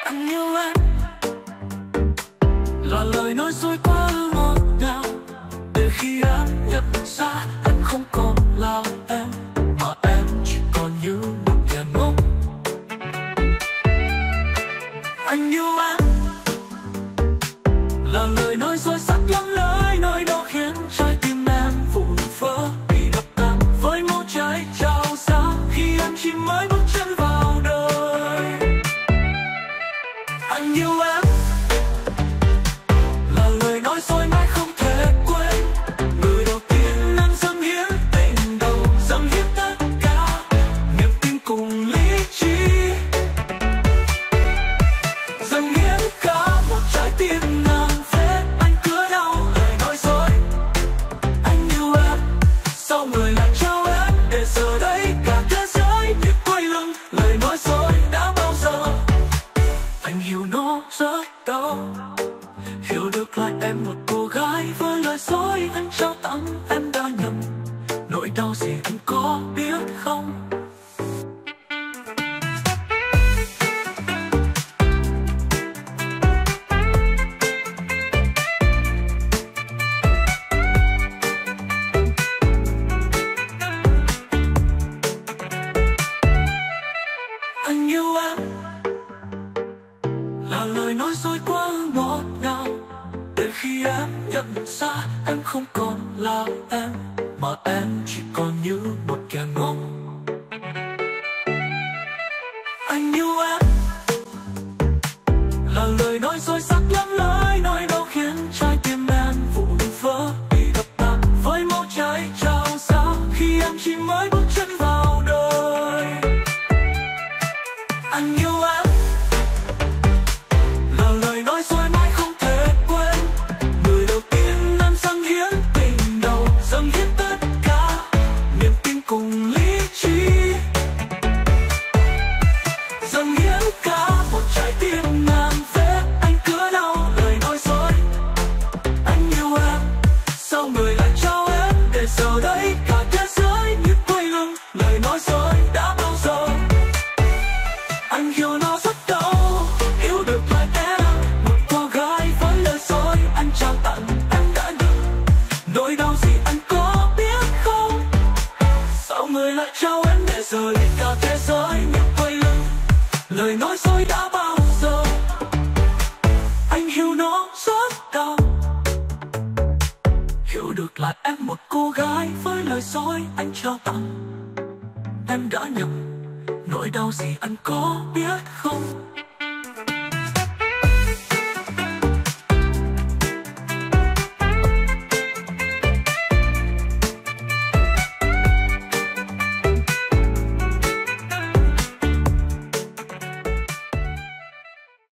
Anh yêu em là lời nói dối quá ngọt ngào, để khi em nhận ra anh không còn là em, mà em chỉ còn như một kẻ ngốc. Anh yêu em là lời nói dối sắc lắm, lời nói đó khiến trái tim em vụn vỡ, bị đập tan với máu cháy trao ra khi em chỉ mới bước chân vào đời. Anh yêu em là lời nói dối mãi không thể quên, người đầu tiên em dâng hiến tình đầu, dâng hiến tất cả niềm tin cùng lý trí, dâng hiến cả một trái tim ngàn vết. Anh cứa đau lời nói dối, anh yêu em sao người lại trao em, để giờ đây cả thế giới như quay lưng lời nói dối đã bao giờ. Anh hiểu nó rất đau, hiểu được lại em một cô gái với lời dối anh trao tặng, em đã nhầm. Nỗi đau gì anh có biết không? Anh yêu em là lời nói dối quá ngọt ngào, để khi em nhận ra em không còn là em, mà em chỉ còn như một kẻ ngốc. Anh yêu em là lời nói dối sắc lắm, lời nói đó khiến trái tim em vụn vỡ, bị đập tan với máu cháy trao ra khi em chỉ mới bước chân vào đời. Anh yêu em là lời nói dối mãi không thể quên, người đầu tiên em dâng hiến tình đầu, dâng hiến tất cả niềm tin cùng lý trí, dâng hiến cả một trái tim ngàn vết. Anh cứa đau lời nói dối, anh yêu em sao người lại trao em, để giờ đây cả thế giới như quay lưng lời nói dối đã bao giờ. Anh hiểu nó rất đau, hiểu được lại em một cô gái với lời dối anh trao tặng, em đã nhầm. Nỗi đau gì anh có biết không? Sao người lại trao em, để giờ đây cả thế giới như quay lưng lời nói dối đã bao giờ. Anh hiểu nó rất đau, hiểu được lại em một cô gái với lời dối anh trao tặng, em đã nhầm. Nỗi đau gì anh có biết không?